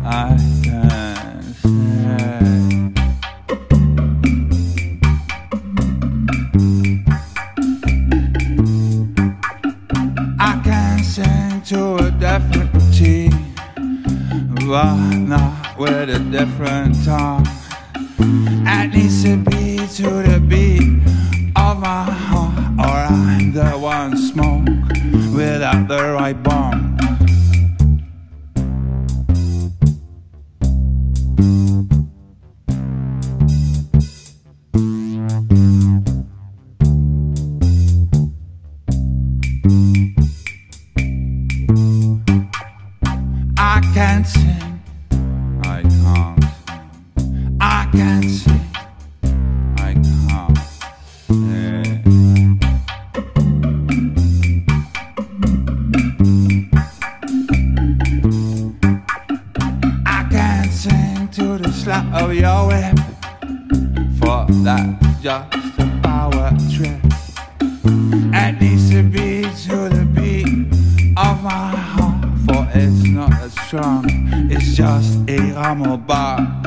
I can say. I can sing to a different routine, but not with a different tongue. It needs to be to the beat of my heart, or I'm the one smoke without the right bomb. I can't sing, I can't sing. I can't sing, I can't sing. I can't sing to the slap of your whip, for that's just a power trip. It needs to be to the beat of my heart, for it's not as strong, it's just a RammelBak.